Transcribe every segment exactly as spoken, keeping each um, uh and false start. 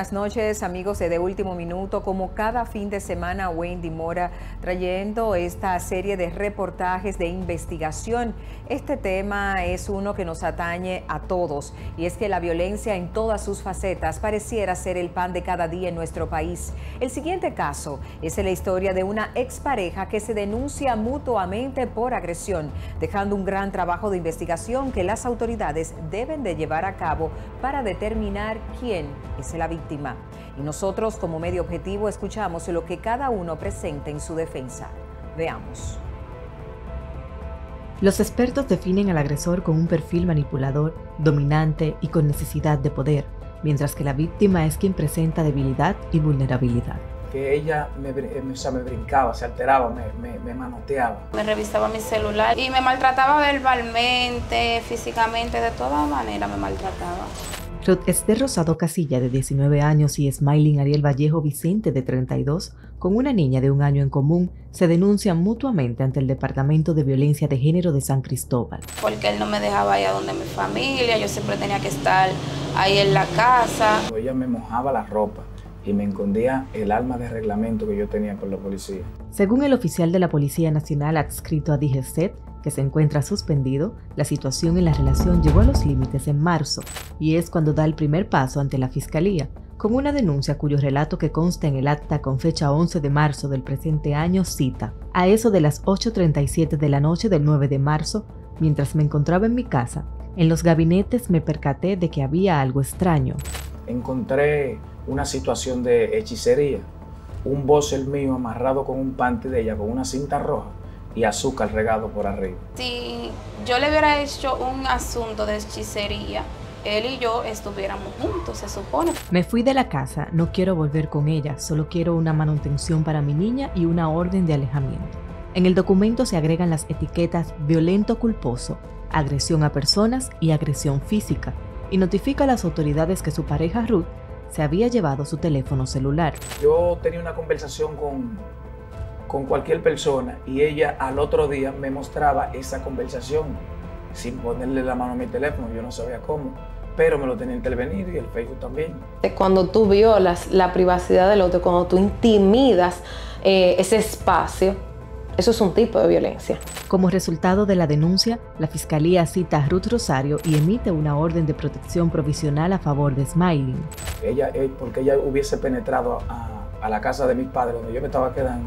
buenas noches, amigos de De Último Minuto. Como cada fin de semana, Wendy Mora trayendo esta serie de reportajes de investigación. Este tema es uno que nos atañe a todos, y es que la violencia en todas sus facetas pareciera ser el pan de cada día en nuestro país. El siguiente caso es la historia de una expareja que se denuncia mutuamente por agresión, dejando un gran trabajo de investigación que las autoridades deben de llevar a cabo para determinar quién es la víctima. Y nosotros, como medio objetivo, escuchamos lo que cada uno presenta en su defensa. Veamos. Los expertos definen al agresor con un perfil manipulador, dominante y con necesidad de poder, mientras que la víctima es quien presenta debilidad y vulnerabilidad. Que ella me, o sea, me brincaba, se alteraba, me, me, me manoteaba. Me revisaba mi celular y me maltrataba verbalmente, físicamente, de todas maneras me maltrataba. Ruth Esther Rosado Casilla, de diecinueve años, y Smiling Ariel Vallejo Vicente, de treinta y dos, con una niña de un año en común, se denuncian mutuamente ante el Departamento de Violencia de Género de San Cristóbal. Porque él no me dejaba ir a donde mi familia, yo siempre tenía que estar ahí en la casa. Ella me mojaba la ropa y me escondía el arma de reglamento que yo tenía con la policía. Según el oficial de la Policía Nacional adscrito a D G C E T, que se encuentra suspendido, la situación en la relación llegó a los límites en marzo, y es cuando da el primer paso ante la Fiscalía, con una denuncia cuyo relato que consta en el acta con fecha once de marzo del presente año cita: a eso de las ocho treinta y siete de la noche del nueve de marzo, mientras me encontraba en mi casa, en los gabinetes me percaté de que había algo extraño. Encontré una situación de hechicería, un boxer mío amarrado con un panty de ella con una cinta roja y azúcar regado por arriba. Si yo le hubiera hecho un asunto de hechicería, él y yo estuviéramos juntos, se supone. Me fui de la casa, no quiero volver con ella, solo quiero una manutención para mi niña y una orden de alejamiento. En el documento se agregan las etiquetas violento culposo, agresión a personas y agresión física, y notifica a las autoridades que su pareja Ruth se había llevado su teléfono celular. Yo tenía una conversación con, con cualquier persona y ella al otro día me mostraba esa conversación sin ponerle la mano a mi teléfono, yo no sabía cómo, pero me lo tenía intervenido y el Facebook también. Cuando tú violas la privacidad del otro, cuando tú intimidas eh, ese espacio, eso es un tipo de violencia. Como resultado de la denuncia, la Fiscalía cita a Ruth Rosario y emite una orden de protección provisional a favor de Smiling. Ella, porque ella hubiese penetrado a, a la casa de mis padres, donde yo me estaba quedando,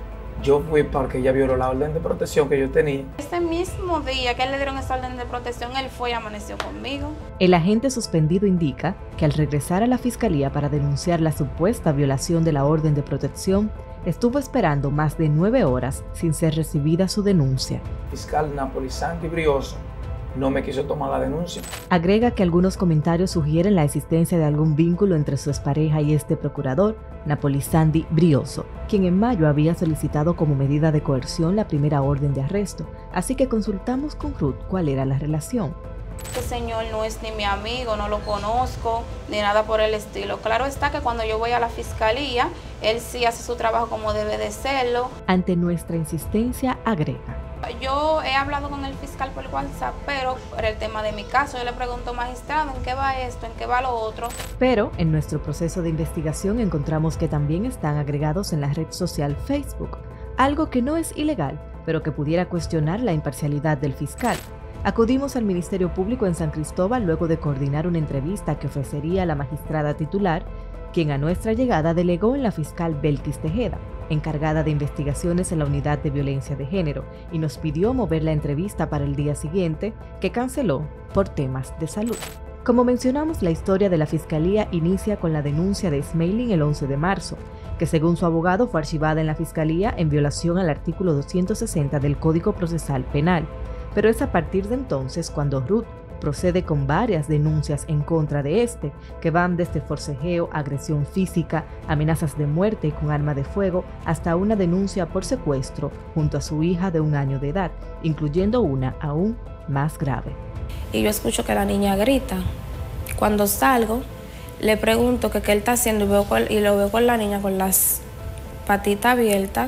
yo fui porque ella violó la orden de protección que yo tenía. Ese mismo día que él le dieron esa orden de protección, él fue y amaneció conmigo. El agente suspendido indica que al regresar a la Fiscalía para denunciar la supuesta violación de la orden de protección, estuvo esperando más de nueve horas sin ser recibida su denuncia. El fiscal napolitano y Brioso no me quiso tomar la denuncia. Agrega que algunos comentarios sugieren la existencia de algún vínculo entre su expareja y este procurador, Napolitano Brioso, quien en mayo había solicitado como medida de coerción la primera orden de arresto, así que consultamos con Ruth cuál era la relación. Este señor no es ni mi amigo, no lo conozco, ni nada por el estilo. Claro está que cuando yo voy a la fiscalía, él sí hace su trabajo como debe de serlo. Ante nuestra insistencia, agrega: yo he hablado con el fiscal por WhatsApp, pero por el tema de mi caso, yo le pregunto, magistrado, ¿en qué va esto? ¿En qué va lo otro? Pero en nuestro proceso de investigación encontramos que también están agregados en la red social Facebook, algo que no es ilegal, pero que pudiera cuestionar la imparcialidad del fiscal. Acudimos al Ministerio Público en San Cristóbal luego de coordinar una entrevista que ofrecería la magistrada titular, quien a nuestra llegada delegó en la fiscal Belkis Tejeda, encargada de investigaciones en la Unidad de Violencia de Género, y nos pidió mover la entrevista para el día siguiente, que canceló por temas de salud. Como mencionamos, la historia de la Fiscalía inicia con la denuncia de Smiling el once de marzo, que según su abogado fue archivada en la Fiscalía en violación al artículo doscientos sesenta del Código Procesal Penal. Pero es a partir de entonces cuando Ruth procede con varias denuncias en contra de este, que van desde forcejeo, agresión física, amenazas de muerte con arma de fuego, hasta una denuncia por secuestro junto a su hija de un año de edad, incluyendo una aún más grave. Y yo escucho que la niña grita. Cuando salgo, le pregunto que qué él está haciendo y, veo con, y lo veo con la niña con las patitas abiertas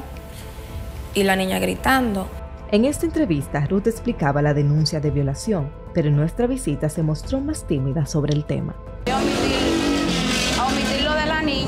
y la niña gritando. En esta entrevista, Ruth explicaba la denuncia de violación, pero en nuestra visita se mostró más tímida sobre el tema. Yo omití, omití lo de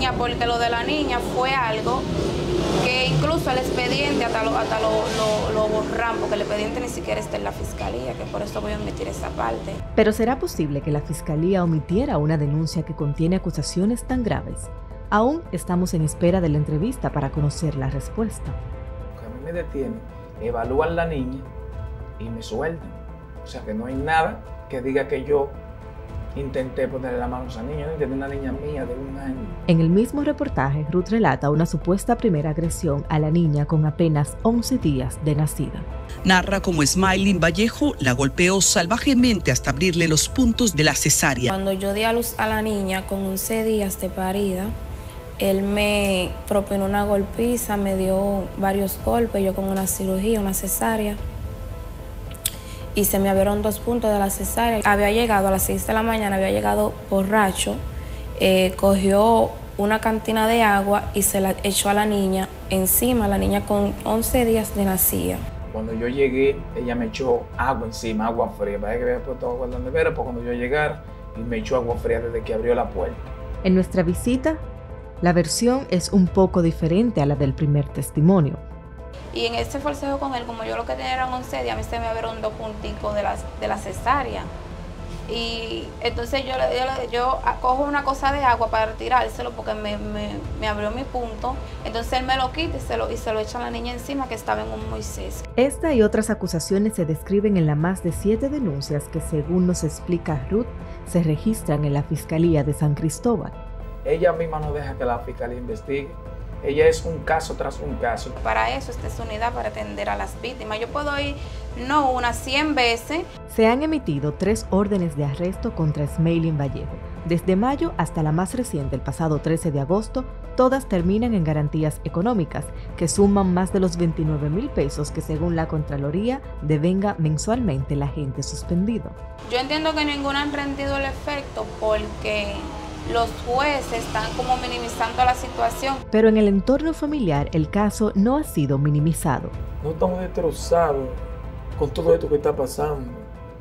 niña, porque lo de la niña fue algo que incluso el expediente hasta lo, hasta lo, lo, lo borran, porque el expediente ni siquiera está en la fiscalía, que por eso voy a omitir esa parte. Pero ¿será posible que la fiscalía omitiera una denuncia que contiene acusaciones tan graves? Aún estamos en espera de la entrevista para conocer la respuesta. Lo que a mí me detiene, evalúan la niña y me sueltan. O sea que no hay nada que diga que yo intenté ponerle la mano a esa niña, no intenté una niña mía de un año. En el mismo reportaje, Ruth relata una supuesta primera agresión a la niña con apenas once días de nacida. Narra cómo Smiling Vallejo la golpeó salvajemente hasta abrirle los puntos de la cesárea. Cuando yo di a luz a la niña con once días de parida, él me propinó una golpiza, me dio varios golpes, yo con una cirugía, una cesárea. Y se me abrieron dos puntos de la cesárea. Había llegado a las seis de la mañana, había llegado borracho, eh, cogió una cantina de agua y se la echó a la niña encima, la niña con once días de nacida. Cuando yo llegué, ella me echó agua encima, agua fría. Parece que había puesto agua en la nevera, pues cuando yo llegara, y me echó agua fría desde que abrió la puerta. En nuestra visita, la versión es un poco diferente a la del primer testimonio. Y en ese forcejeo con él, como yo lo que tenía eran once días, a mí se me abrieron dos punticos de la, de la cesárea. Y entonces yo, yo, yo cojo una cosa de agua para retirárselo porque me, me, me abrió mi punto. Entonces él me lo quita y se lo, y se lo echa a la niña encima, que estaba en un Moisés. Esta y otras acusaciones se describen en las más de siete denuncias que, según nos explica Ruth, se registran en la Fiscalía de San Cristóbal. Ella misma no deja que la fiscalía investigue. Ella es un caso tras un caso. Para eso esta es unidad, para atender a las víctimas. Yo puedo ir, no una, cien veces. Se han emitido tres órdenes de arresto contra Smiling Vallejo. Desde mayo hasta la más reciente, el pasado trece de agosto, todas terminan en garantías económicas, que suman más de los veintinueve mil pesos que, según la Contraloría, devenga mensualmente el agente suspendido. Yo entiendo que ninguna han rendido el efecto porque los jueces están como minimizando la situación. Pero en el entorno familiar el caso no ha sido minimizado. No estamos destrozados con todo esto que está pasando.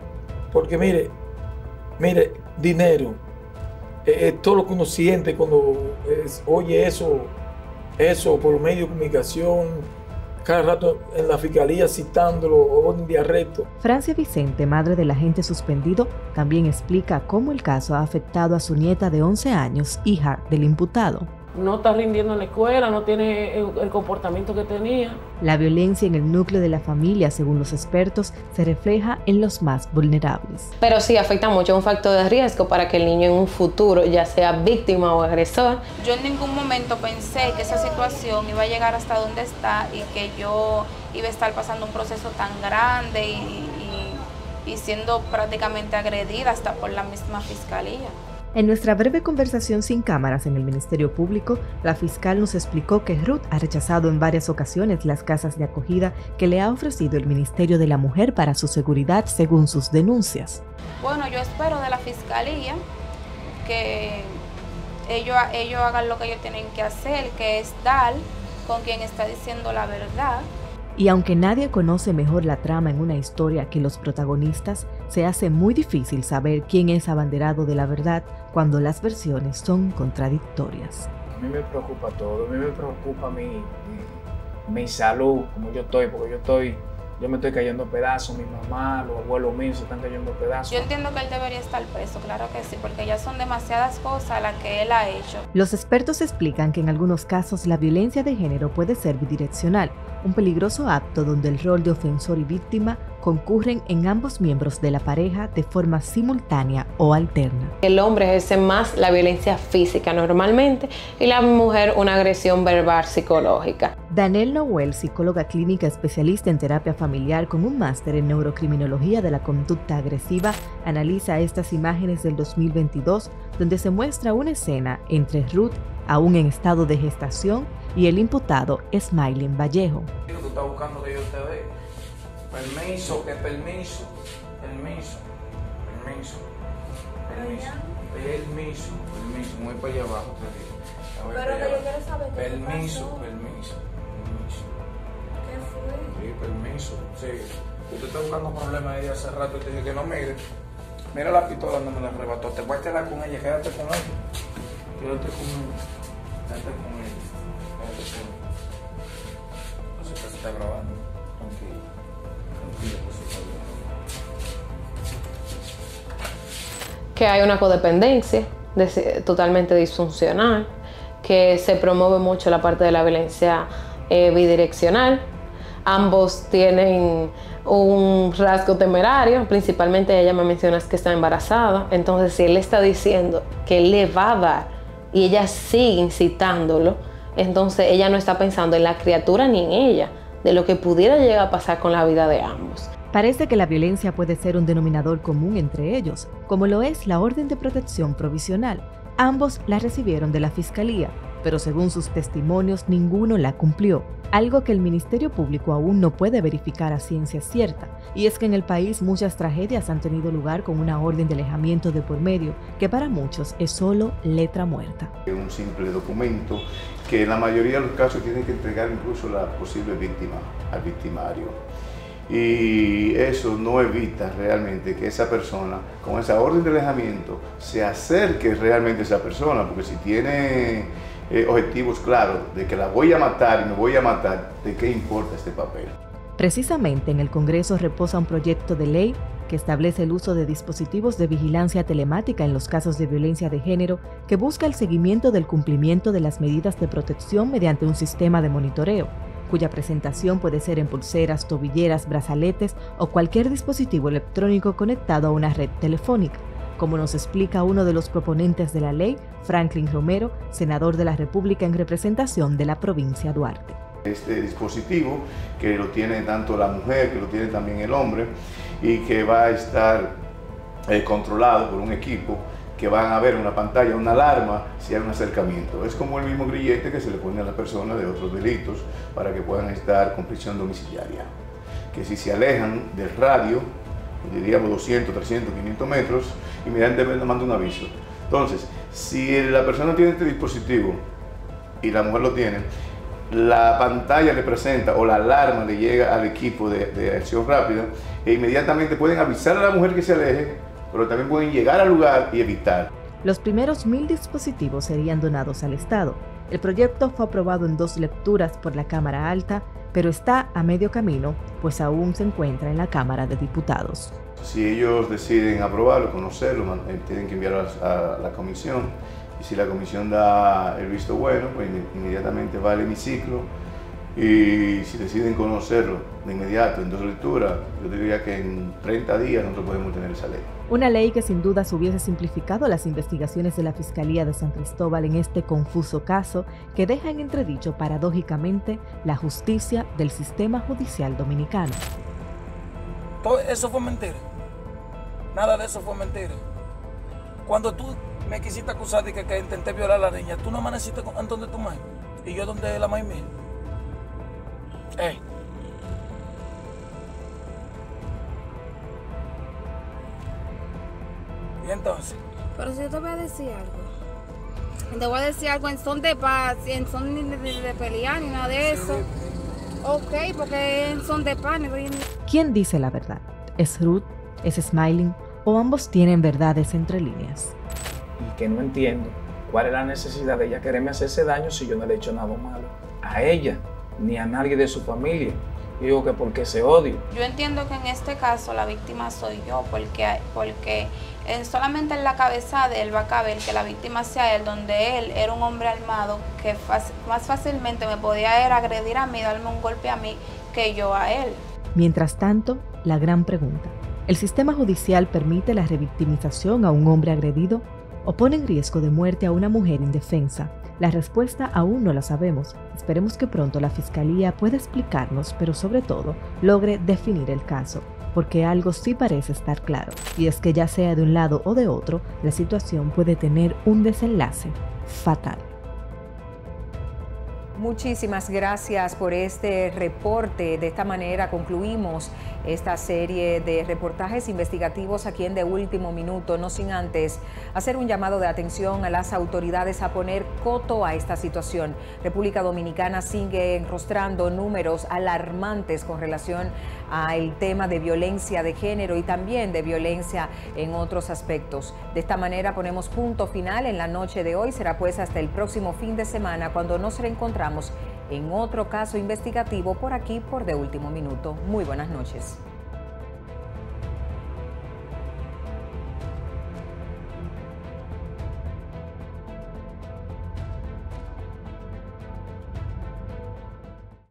Porque mire, mire, dinero, eh, eh, todo lo que uno siente cuando es, oye eso, eso por los medios de comunicación, cada rato en la fiscalía citándolo, orden de arresto. Francia Vicente, madre del agente suspendido, también explica cómo el caso ha afectado a su nieta de once años, hija del imputado. No está rindiendo en la escuela, no tiene el, el comportamiento que tenía. La violencia en el núcleo de la familia, según los expertos, se refleja en los más vulnerables. Pero sí afecta mucho, es un factor de riesgo para que el niño en un futuro ya sea víctima o agresor. Yo en ningún momento pensé que esa situación iba a llegar hasta donde está y que yo iba a estar pasando un proceso tan grande y, y, y siendo prácticamente agredida hasta por la misma fiscalía. En nuestra breve conversación sin cámaras en el Ministerio Público, la fiscal nos explicó que Ruth ha rechazado en varias ocasiones las casas de acogida que le ha ofrecido el Ministerio de la Mujer para su seguridad, según sus denuncias. Bueno, yo espero de la fiscalía que ellos, ellos hagan lo que ellos tienen que hacer, que es dar con quien está diciendo la verdad. Y aunque nadie conoce mejor la trama en una historia que los protagonistas, se hace muy difícil saber quién es abanderado de la verdad cuando las versiones son contradictorias. A mí me preocupa todo, a mí me preocupa mi, mi, mi salud, como yo estoy, porque yo estoy, yo me estoy cayendo a pedazos, mi mamá, los abuelos míos se están cayendo a pedazos. Yo entiendo que él debería estar preso, claro que sí, porque ya son demasiadas cosas las que él ha hecho. Los expertos explican que en algunos casos la violencia de género puede ser bidireccional, un peligroso acto donde el rol de ofensor y víctima concurren en ambos miembros de la pareja de forma simultánea o alterna. El hombre ejerce más la violencia física normalmente y la mujer una agresión verbal psicológica. Danelle Noel, psicóloga clínica especialista en terapia familiar con un máster en neurocriminología de la conducta agresiva, analiza estas imágenes del dos mil veintidós donde se muestra una escena entre Ruth, aún en estado de gestación, y el imputado Smiling Vallejo. Tú estás buscando que yo te dé permiso, que permiso, permiso, permiso, permiso, permiso, permiso, muy para allá abajo te digo. Pero que yo quiero saber qué permiso, pasó. permiso, permiso. ¿Qué fue? Sí, permiso, sí. Usted está buscando problemas ahí hace rato y te dije que no mire. Mira la pistola, no me la arrebató. Te cuéntela con ella, quédate con ella. Quédate con ella. Date con él. Date con él. No sé qué se está grabando. Tranquilo. Tranquilo, pues se está grabando. Que hay una codependencia de, totalmente disfuncional, que se promueve mucho la parte de la violencia eh, bidireccional. Ambos tienen un rasgo temerario, principalmente ella me menciona que está embarazada, entonces si él está diciendo que él le va a dar y ella sigue incitándolo, entonces ella no está pensando en la criatura ni en ella, de lo que pudiera llegar a pasar con la vida de ambos. Parece que la violencia puede ser un denominador común entre ellos, como lo es la orden de protección provisional. Ambos la recibieron de la Fiscalía, pero según sus testimonios ninguno la cumplió, algo que el Ministerio Público aún no puede verificar a ciencia cierta. Y es que en el país muchas tragedias han tenido lugar con una orden de alejamiento de por medio, que para muchos es solo letra muerta. Un simple documento que en la mayoría de los casos tienen que entregar incluso la posible víctima al victimario. Y eso no evita realmente que esa persona, con esa orden de alejamiento, se acerque realmente a esa persona, porque si tiene eh, objetivos claros de que la voy a matar y me voy a matar, ¿de qué importa este papel? Precisamente en el Congreso reposa un proyecto de ley que establece el uso de dispositivos de vigilancia telemática en los casos de violencia de género, que busca el seguimiento del cumplimiento de las medidas de protección mediante un sistema de monitoreo, cuya presentación puede ser en pulseras, tobilleras, brazaletes o cualquier dispositivo electrónico conectado a una red telefónica, como nos explica uno de los proponentes de la ley, Franklin Romero, senador de la República en representación de la provincia Duarte. Este dispositivo que lo tiene tanto la mujer, que lo tiene también el hombre, y que va a estar eh, controlado por un equipo que van a ver en una pantalla una alarma si hay un acercamiento. Es como el mismo grillete que se le pone a la persona de otros delitos para que puedan estar con prisión domiciliaria. Que si se alejan del radio, diríamos doscientos, trescientos, quinientos metros, inmediatamente manda un aviso. Entonces, si la persona tiene este dispositivo y la mujer lo tiene, la pantalla le presenta o la alarma le llega al equipo de, de acción rápida e inmediatamente pueden avisar a la mujer que se aleje, pero también pueden llegar al lugar y evitar. Los primeros mil dispositivos serían donados al Estado. El proyecto fue aprobado en dos lecturas por la Cámara Alta, pero está a medio camino, pues aún se encuentra en la Cámara de Diputados. Si ellos deciden aprobarlo, conocerlo, tienen que enviarlo a la comisión, y si la comisión da el visto bueno, pues inmediatamente va al hemiciclo, y si deciden conocerlo de inmediato, en dos lecturas, yo diría que en treinta días nosotros podemos tener esa ley. Una ley que sin dudas hubiese simplificado las investigaciones de la Fiscalía de San Cristóbal en este confuso caso que deja en entredicho paradójicamente la justicia del sistema judicial dominicano. Todo eso fue mentira. Nada de eso fue mentira. Cuando tú me quisiste acusar de que, que intenté violar a la niña, tú no amaneciste en donde tu madre y yo donde la madre mía. Ey. ¿Y entonces? Pero si yo te voy a decir algo, te voy a decir algo en son de paz, en son de, de, de pelear ni nada de eso. Ok, porque en son de paz. ¿Quién dice la verdad? ¿Es Ruth? ¿Es Smiling? ¿O ambos tienen verdades entre líneas? Y que no entiendo cuál es la necesidad de ella quererme hacerse daño si yo no le he hecho nada malo a ella ni a nadie de su familia. Yo digo que porque ese odio. Yo entiendo que en este caso la víctima soy yo, porque, porque en, solamente en la cabeza de él va a caber que la víctima sea él, donde él era un hombre armado que fácil, más fácilmente me podía ir a agredir a mí, darme un golpe a mí, que yo a él. Mientras tanto, la gran pregunta: ¿el sistema judicial permite la revictimización a un hombre agredido o pone en riesgo de muerte a una mujer indefensa? La respuesta aún no la sabemos. Esperemos que pronto la Fiscalía pueda explicarnos, pero sobre todo logre definir el caso, porque algo sí parece estar claro, y es que ya sea de un lado o de otro, la situación puede tener un desenlace fatal. Muchísimas gracias por este reporte. De esta manera concluimos esta serie de reportajes investigativos aquí en De Último Minuto, no sin antes hacer un llamado de atención a las autoridades a poner coto a esta situación. República Dominicana sigue enrostrando números alarmantes con relación al tema de violencia de género y también de violencia en otros aspectos. De esta manera ponemos punto final en la noche de hoy. Será pues hasta el próximo fin de semana cuando nos reencontramos en otro caso investigativo por aquí por De Último Minuto. Muy buenas noches.